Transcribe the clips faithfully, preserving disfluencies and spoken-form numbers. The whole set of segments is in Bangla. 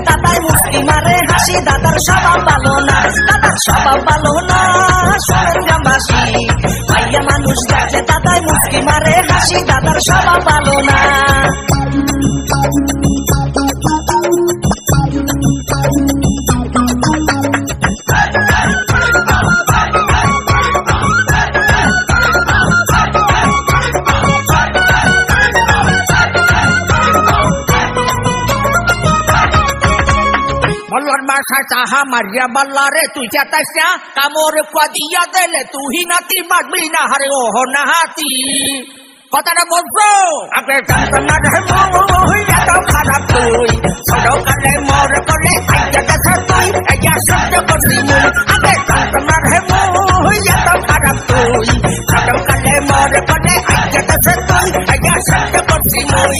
দাদাই মুস্কি মারে হাসি দাদার স্বভাব ভালো না দাদার স্বভাব ভালো না শোনেন গ্রামবাসী মাইয়া মানুষ দেখলে দাদাই মুস্কি মারে হাসি দাদার স্বভাব ভালো না চাহা মারিয়া বাল্লারে তুই চেতাস না কামড় দিয়া দিলে তুই নাতি মারবি না হারে ওহ না হাতি কথাটা বলছো আগে জানতাম না রে মই এত খারাপ তুই ছোট কালে মর করে আইয়া দেখা তুই আইয়া সত্য করছি মুই আগে জানতাম না রে মই এত খারাপ তুই ছোট কালে মর করে আইয়া দেখা তুই আইয়া সত্য করছি মুই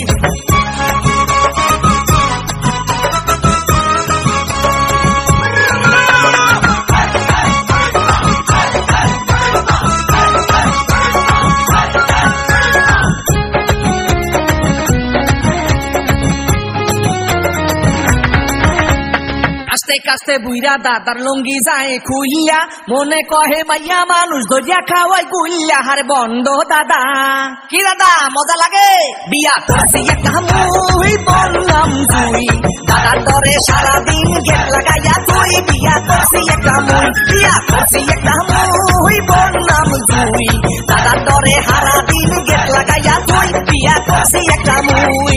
কাস্তে বুইরা দাদার লঙ্গি যায় খুইয়া মনে কহে মাইয়া মানুষ দরিয়া খাওয়াই গুইয়া হারে বন্ধ দাদা কি দাদা মজা লাগে বিয়া করছি একটা মুই বললাম জুই দাদার দরে সারাদিন গেট লাগাইয়া তুই বিয়া করছি একটা মুই বিয়া করছি একটা মুই বললাম জুই দাদার দরে সারাদিন গেট লাগাইয়া তুই বিয়া করছি একটা মুই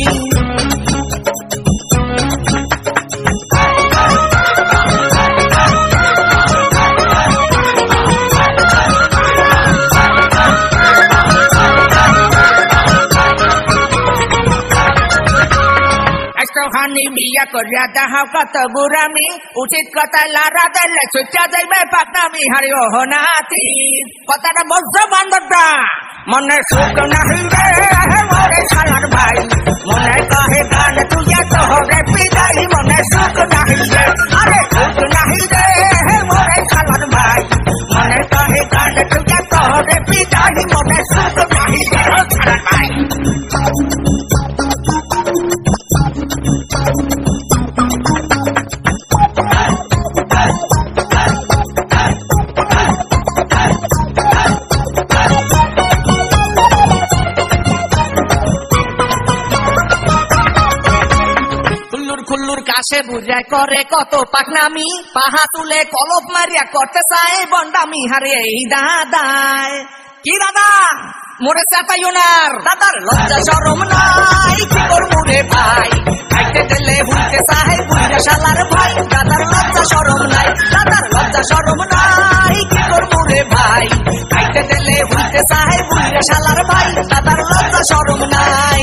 বিয়া করিয়া দেখাও কত বুড়ামি উচিত কথায় লারা দিলে ছুটে যাইবে পাকনামি হারি ওহ নাতি কথাটা বলছো বান্ধবটা মনে সুখ নাহি রে মোরে শালার ভাই মনে কহে গান তুইয়া তোহরে পিদাই মনে সুখ নাহি রে আরে সুখ নাহি রে মোরে শালার ভাই মনে কহে গান তুইয়া তোহরে পিদাই মনে সুখ নাহি রে শালার ভাই কাছে বুঝায় করে কত পাকনামি পাহা তুলে কলপ মারিয়া করতে চায় বন্ডামি হারে এই দাদায় কি দাদা মোরে চাপাই ওনার দাদার লজ্জা শরম নাই কি করবো রে ভাই খাইতে দিলে ভুলতে চায় বুইরা শালার ভাই দাদার লজ্জা শরম নাই দাদার লজ্জা শরম নাই কি করবো রে ভাই খাইতে দিলে ভুলতে চায় বুইরা শালার ভাই দাদার লজ্জা শরম নাই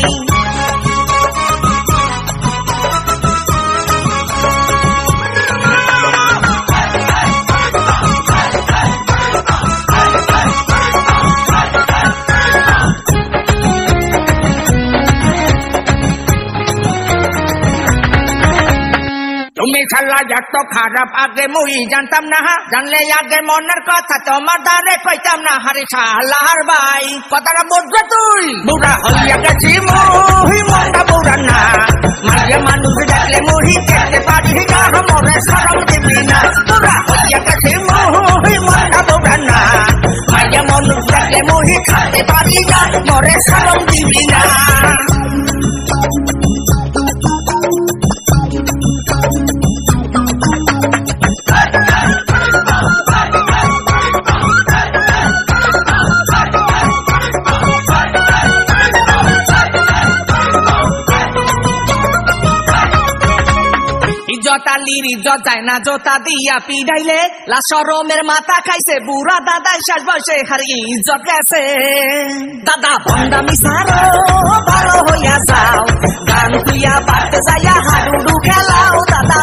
তুমি শালা এত খারাপ আগে মুই জানতাম না জানলে আগে মনের কথা তোমার দ্বারে কইতাম না হারে শালার ভাই কথাটা বুঝছো তুই বুড়া হইয়া গেছি মুই মনটা বুড়া না মাঝে মানুষ দেখলে মুহি দেখতে পারি না মনে শরম দিবি না বুড়া হইয়া গেছি মুই মনটা বুড়া না মাঝে মানুষ দেখলে মুহি খাতে পারি না মনে শরম দিবি না জতালির ইজ্জত যায় না জোতা দিয়া পিড়াইলে লাশরমের মাথা খাইছে বুড়া দাদাই শেষ বয়সে হারি ইজ্জত গেছে দাদা বন্দামি সারো ভালো হইয়া যাও গান তুইয়া বাড়তে যাইয়া হাডুডু খেলাও দাদা